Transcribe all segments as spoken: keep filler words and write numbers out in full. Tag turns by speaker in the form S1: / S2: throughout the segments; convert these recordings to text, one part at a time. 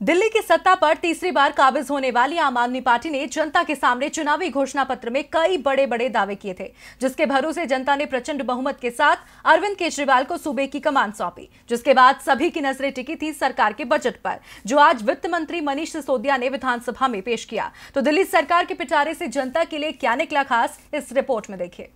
S1: दिल्ली की सत्ता पर तीसरी बार काबिज होने वाली आम आदमी पार्टी ने जनता के सामने चुनावी घोषणा पत्र में कई बड़े बड़े दावे किए थे, जिसके भरोसे जनता ने प्रचंड बहुमत के साथ अरविंद केजरीवाल को सूबे की कमान सौंपी। जिसके बाद सभी की नजरें टिकी थी सरकार के बजट पर, जो आज वित्त मंत्री मनीष सिसोदिया ने विधानसभा में पेश किया। तो दिल्ली सरकार के पिटारे से जनता के लिए क्या निकला खास, इस रिपोर्ट में देखिए।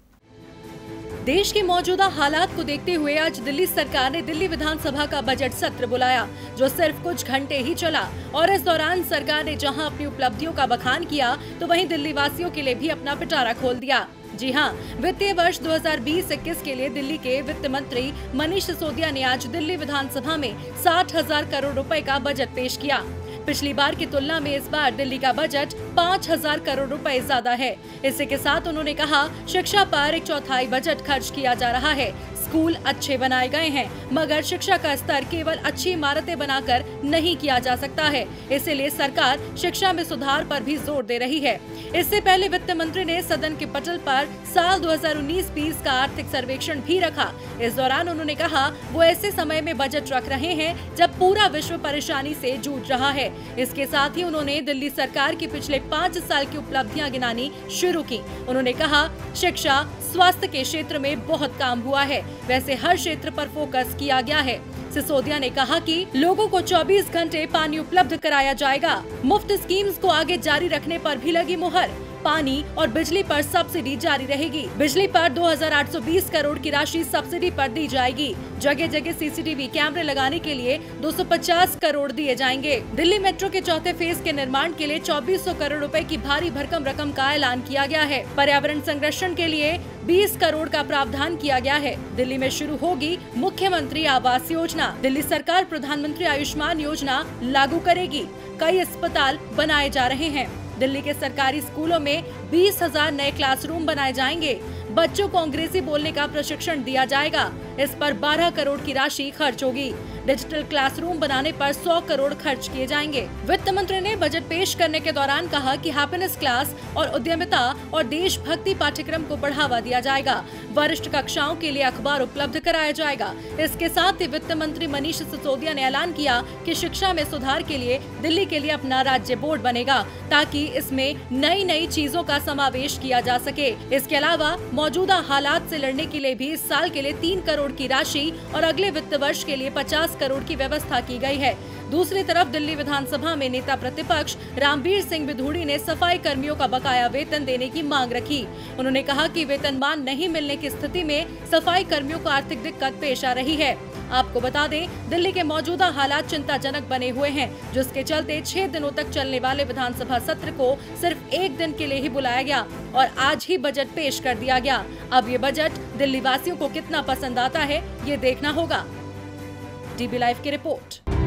S1: देश के मौजूदा हालात को देखते हुए आज दिल्ली सरकार ने दिल्ली विधानसभा का बजट सत्र बुलाया, जो सिर्फ कुछ घंटे ही चला। और इस दौरान सरकार ने जहां अपनी उपलब्धियों का बखान किया, तो वहीं दिल्ली वासियों के लिए भी अपना पिटारा खोल दिया। जी हां, वित्तीय वर्ष दो हज़ार बीस इक्कीस के लिए दिल्ली के वित्त मंत्री मनीष सिसोदिया ने आज दिल्ली विधानसभा में साठ हजार करोड़ रुपए का बजट पेश किया। पिछली बार की तुलना में इस बार दिल्ली का बजट पाँच हजार करोड़ रुपए ज्यादा है। इसी के साथ उन्होंने कहा, शिक्षा पर एक चौथाई बजट खर्च किया जा रहा है। स्कूल अच्छे बनाए गए हैं, मगर शिक्षा का स्तर केवल अच्छी इमारतें बनाकर नहीं किया जा सकता है। इसीलिए सरकार शिक्षा में सुधार पर भी जोर दे रही है। इससे पहले वित्त मंत्री ने सदन के पटल पर साल दो हज़ार उन्नीस बीस का आर्थिक सर्वेक्षण भी रखा। इस दौरान उन्होंने कहा, वो ऐसे समय में बजट रख रहे हैं जब पूरा विश्व परेशानी से जूझ रहा है। इसके साथ ही उन्होंने दिल्ली सरकार की पिछले पाँच साल की उपलब्धियां गिनानी शुरू की। उन्होंने कहा, शिक्षा स्वास्थ्य के क्षेत्र में बहुत काम हुआ है, वैसे हर क्षेत्र पर फोकस किया गया है। सिसोदिया ने कहा कि लोगों को चौबीस घंटे पानी उपलब्ध कराया जाएगा। मुफ्त स्कीम्स को आगे जारी रखने पर भी लगी मुहर। पानी और बिजली पर सब्सिडी जारी रहेगी। बिजली पर दो हज़ार आठ सौ बीस करोड़ की राशि सब्सिडी पर दी जाएगी। जगह जगह सीसीटीवी कैमरे लगाने के लिए दो सौ पचास करोड़ दिए जाएंगे। दिल्ली मेट्रो के चौथे फेज के निर्माण के लिए चौबीस सौ करोड़ रुपए की भारी भरकम रकम का ऐलान किया गया है। पर्यावरण संरक्षण के लिए बीस करोड़ का प्रावधान किया गया है। दिल्ली में शुरू होगी मुख्यमंत्री आवास योजना। दिल्ली सरकार प्रधानमंत्री आयुष्मान योजना लागू करेगी। कई अस्पताल बनाए जा रहे हैं। दिल्ली के सरकारी स्कूलों में बीस हजार नए क्लासरूम बनाए जाएंगे। बच्चों को अंग्रेजी बोलने का प्रशिक्षण दिया जाएगा। इस पर बारह करोड़ की राशि खर्च होगी। डिजिटल क्लासरूम बनाने पर सौ करोड़ खर्च किए जाएंगे। वित्त मंत्री ने बजट पेश करने के दौरान कहा कि हैप्पीनेस क्लास और उद्यमिता और देशभक्ति पाठ्यक्रम को बढ़ावा दिया जाएगा। वरिष्ठ कक्षाओं के लिए अखबार उपलब्ध कराया जाएगा। इसके साथ ही वित्त मंत्री मनीष सिसोदिया ने ऐलान किया कि शिक्षा में सुधार के लिए दिल्ली के लिए अपना राज्य बोर्ड बनेगा, ताकि इसमें नई नई चीजों का समावेश किया जा सके। इसके अलावा मौजूदा हालात से लड़ने के लिए भी इस साल के लिए तीन करोड़ की राशि और अगले वित्त वर्ष के लिए पचास करोड़ की व्यवस्था की गई है। दूसरी तरफ दिल्ली विधानसभा में नेता प्रतिपक्ष रामवीर सिंह बिधूड़ी ने सफाई कर्मियों का बकाया वेतन देने की मांग रखी। उन्होंने कहा कि वेतनमान नहीं मिलने की स्थिति में सफाई कर्मियों को आर्थिक दिक्कत पेश आ रही है। आपको बता दें, दिल्ली के मौजूदा हालात चिंताजनक बने हुए हैं, जिसके चलते छह दिनों तक चलने वाले विधानसभा सत्र को सिर्फ एक दिन के लिए ही बुलाया गया और आज ही बजट पेश कर दिया गया। अब ये बजट दिल्ली वासियों को कितना पसंद आता है, ये देखना होगा। डीबी लाइव की रिपोर्ट।